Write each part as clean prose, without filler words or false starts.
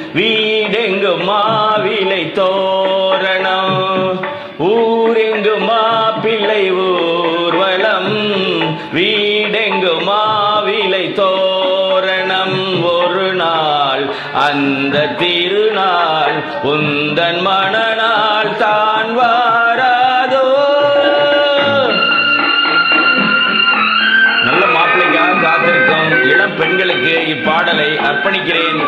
வீடெங்கும் மாவிலை தோரணம், ஊரெங்கும் மாப்பிள்ளை ஊர்வலம், வீடெங்கும் மாவிலை தோரணம். ஒரு நாள் அந்த திருநாள் உந்தன் மணநாள் தான் வாராதோ. நல்ல மாப்பிள்ளைக்காக காத்திருக்கும் இளம் பெண்களுக்கு இப்பாடலை அர்ப்பணிக்கிறேன்.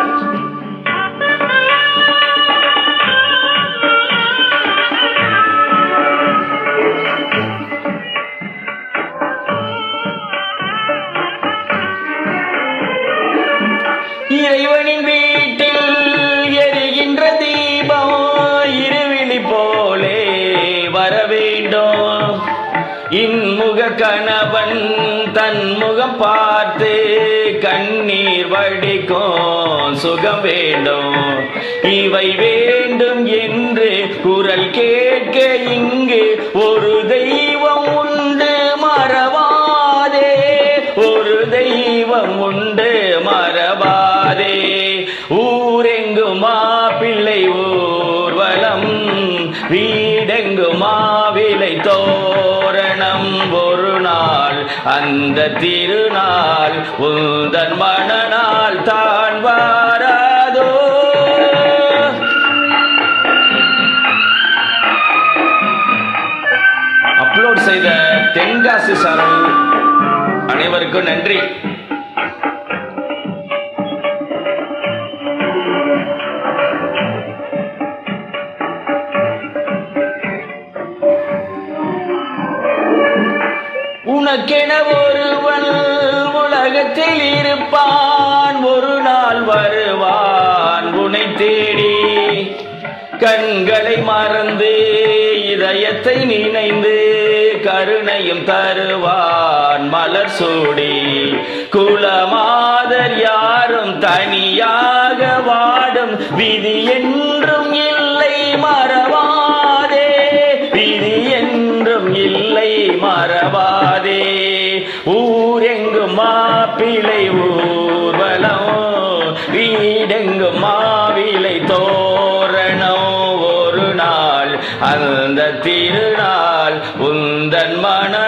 இறைவனின் வீட்டில் எரிகின்ற தீபம் இருவிழி போலே வர வேண்டும். இன்முக கணவன் தன் முகம் பார்த்து கண்ணீர் வடிக்கும் சுகம் வேண்டும். இவை வேண்டும் என்று குரல் கேட்க இங்கு ஒரு தெய்வம் உண்டு மறவாதே, ஒரு தெய்வம் உண்டு மறவாதே. ஊரெங்கும் மாப்பிள்ளை ஊர்வலம், வீடெங்கும் மாவிலை தோரணம். ஒரு நாள் அந்த திருநாள் உந்தன் மணநாள் தான் வாராதோ. அப்லோட் செய்த தென்காசி சாரல் அனைவருக்கும் நன்றி. உனக்கென ஒருவன் உலகத்தில் இருப்பான், ஒரு நாள் வருவான் உன்னை தேடி. கண்களை மறந்து இதயத்தை நினைந்து கருணையும் தருவான் மலர் சூடி. குலமாதர் யாரும் தனியாக வாடும் விதி என்றும் இல்லை மறவாதே, விதி என்றும் இல்லை மறவாதே. ஊரெங்கும் மாப்பிள்ளை ஊர்வலம், வீடெங்கும் மாவிலை தோரணம். ஒரு நாள் அந்த திருநாள் உந்தன் மன